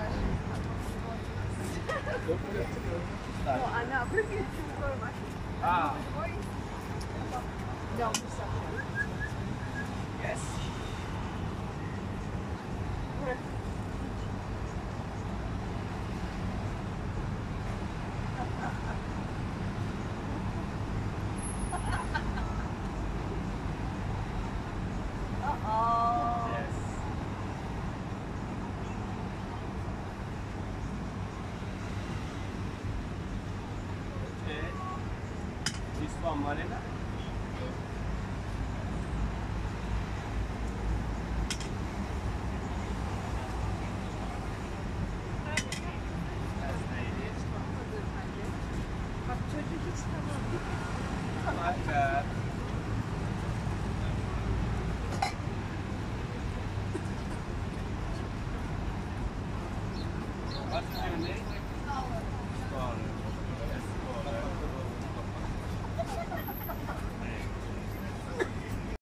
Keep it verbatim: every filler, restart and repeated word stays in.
No, она выглядит другой машиной. Ah. Да, Муса. Yes. Uh-oh. Yes. Okay. This one, Marina. Bak çocuk hiç tamam. Like that. What's your name?